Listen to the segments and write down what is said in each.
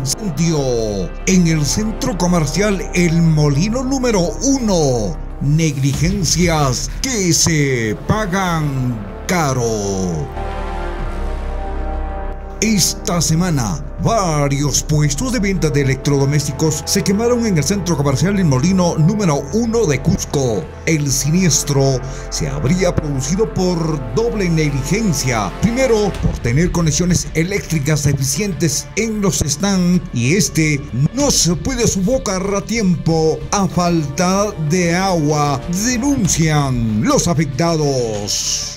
incendio en el centro comercial El Molino número 1. Negligencias que se pagan caro. Esta semana, varios puestos de venta de electrodomésticos se quemaron en el centro comercial El Molino número 1 de Cusco. El siniestro se habría producido por doble negligencia. Primero, por tener conexiones eléctricas deficientes en los stands y no se puede sofocar a tiempo a falta de agua, denuncian los afectados.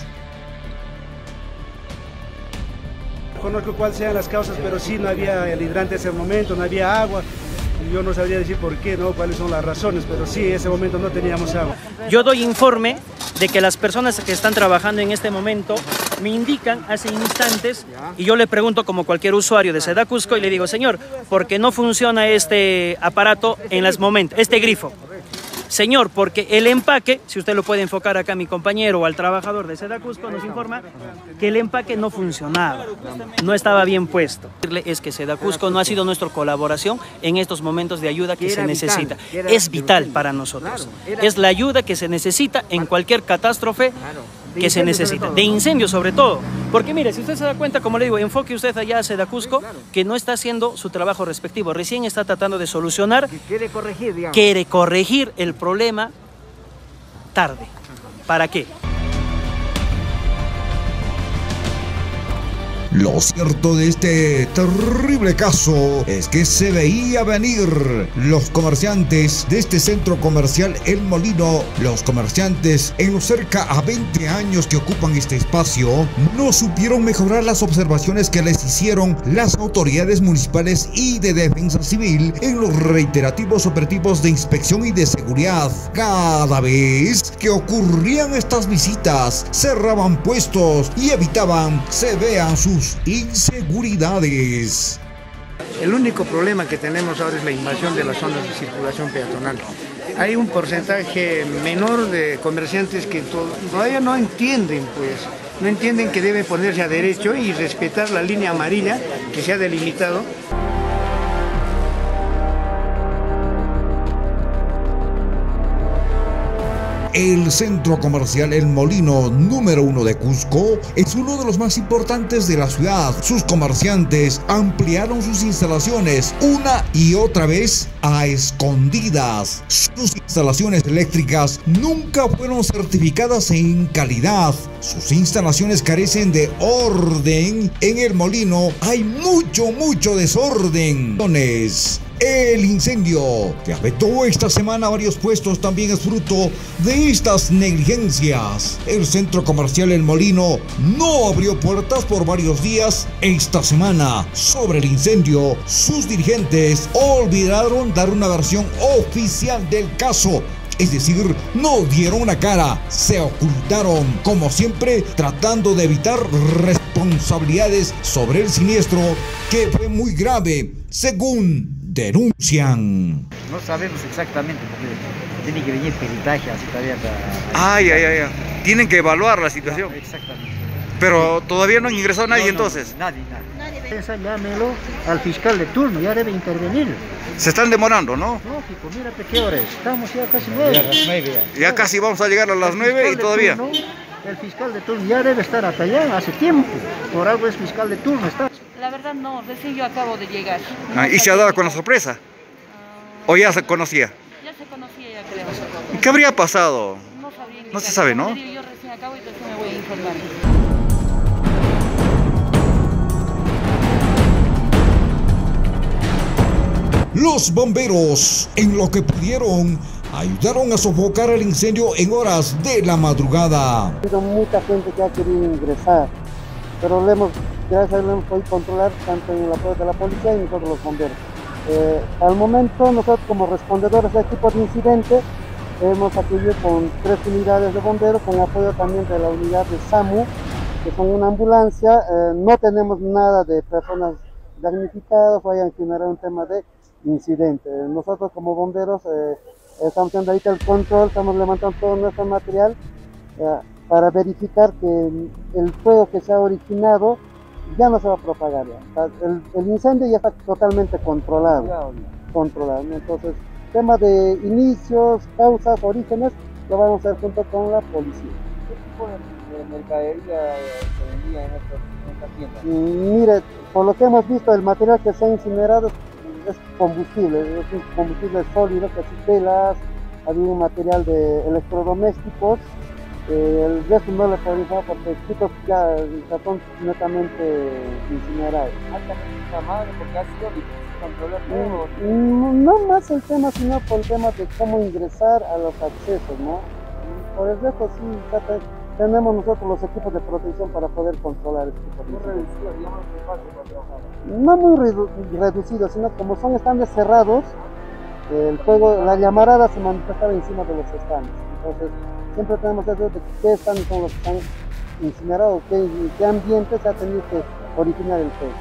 Conozco cuáles sean las causas, pero sí no había el hidrante en ese momento, no había agua. Y yo no sabría decir por qué, ¿no? Cuáles son las razones, pero sí, en ese momento no teníamos agua. Yo doy informe de que las personas que están trabajando en este momento me indican hace instantes y yo le pregunto como cualquier usuario de SEDA Cusco y le digo, señor, ¿por qué no funciona este aparato en los momentos, este grifo? Señor, porque el empaque, si usted lo puede enfocar acá a mi compañero o al trabajador de SEDA Cusco, nos informa que el empaque no funcionaba, no estaba bien puesto. Es que SEDA Cusco no ha sido nuestra colaboración en estos momentos de ayuda que se necesita. Es vital para nosotros. Es la ayuda que se necesita en cualquier catástrofe que se necesita, de incendio sobre todo. Porque mire, si usted se da cuenta, como le digo, enfoque usted allá a SEDA Cusco, que no está haciendo su trabajo respectivo, recién está tratando de solucionar, quiere corregir el problema tarde. ¿Para qué? Lo cierto de este terrible caso es que se veía venir. Los comerciantes de este centro comercial El Molino, los comerciantes en los cerca a 20 años que ocupan este espacio, no supieron mejorar las observaciones que les hicieron las autoridades municipales y de defensa civil en los reiterativos operativos de inspección y de seguridad. Cada vez que ocurrían estas visitas, cerraban puestos y evitaban se vean sus inseguridades. El único problema que tenemos ahora es la invasión de las zonas de circulación peatonal. Hay un porcentaje menor de comerciantes que todavía no entienden, no entienden que deben ponerse a derecho y respetar la línea amarilla que se ha delimitado. El centro comercial El Molino número 1 de Cusco es uno de los más importantes de la ciudad. Sus comerciantes ampliaron sus instalaciones una y otra vez a escondidas. Sus instalaciones eléctricas nunca fueron certificadas en calidad. Sus instalaciones carecen de orden. En El Molino hay mucho desorden. El incendio que afectó esta semana a varios puestos también es fruto de estas negligencias. El centro comercial El Molino no abrió puertas por varios días esta semana. Sobre el incendio, sus dirigentes olvidaron dar una versión oficial del caso. Es decir, no dieron una cara, se ocultaron, como siempre, tratando de evitar responsabilidades sobre el siniestro, que fue muy grave, según denuncian. No sabemos exactamente, porque tiene que venir peritaje así todavía. Ya. Tienen que evaluar la situación. Exactamente. Pero todavía no han ingresado nadie entonces. Nadie. Llámelo al fiscal de turno, ya debe intervenir. Se están demorando, ¿no? Lógico, mírate qué hora es. Estamos ya casi 9. Ya casi vamos a llegar a las 9 y todavía. El fiscal de turno ya debe estar acá ya hace tiempo. Por algo es fiscal de turno. La verdad no, recién yo acabo de llegar. ¿Y se ha dado con la sorpresa? ¿O ya se conocía? Ya se conocía, ya creo. ¿Y qué habría pasado? No sabía. No se sabe, ¿no? Yo recién acabo y recién me voy a informar. Los bomberos, en lo que pudieron, ayudaron a sofocar el incendio en horas de la madrugada. Ha habido mucha gente que ha querido ingresar, pero gracias a Dios lo hemos podido controlar tanto en el apoyo de la policía y nosotros los bomberos. Al momento, nosotros como respondedores de equipo de incidente hemos acudido con 3 unidades de bomberos, con apoyo también de la unidad de SAMU, que son una ambulancia. No tenemos nada de personas damnificadas o hayan generado un tema de incidente. Nosotros como bomberos estamos haciendo ahorita el control, estamos levantando todo nuestro material para verificar que el fuego que se ha originado ya no se va a propagar. Ya. O sea, el incendio ya está totalmente controlado. ¿No? Entonces, tema de inicios, causas, orígenes, lo vamos a hacer junto con la policía. ¿Qué tipo de mercadería se vendía en estas tiendas? Mire, por lo que hemos visto, el material que se ha incinerado es combustible, es un combustible sólido, que es telas, había un material de electrodomésticos, el resto no le podemos porque estos ya son netamente incinerados. Madre, porque ha sido difícil controlar todo. No más el tema, sino por el tema de cómo ingresar a los accesos, ¿no? Por el resto sí, ya tenemos nosotros los equipos de protección para poder controlar este tipo de incendios. No muy reducido, sino como son estandes cerrados, el fuego, la llamarada se manifestaba encima de los estandes. Entonces, siempre tenemos eso de qué estandes son los que están incinerados, qué ambiente se ha tenido que originar el fuego.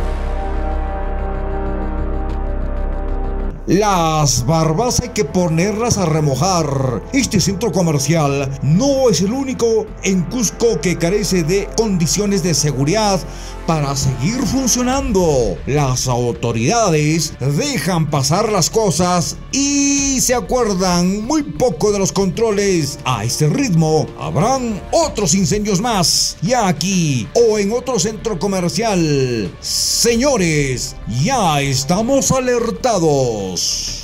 Las barbas hay que ponerlas a remojar. Este centro comercial no es el único en Cusco que carece de condiciones de seguridad para seguir funcionando. Las autoridades dejan pasar las cosas y se acuerdan muy poco de los controles. A este ritmo habrán otros incendios más, ya aquí o en otro centro comercial. Señores, ya estamos alertados.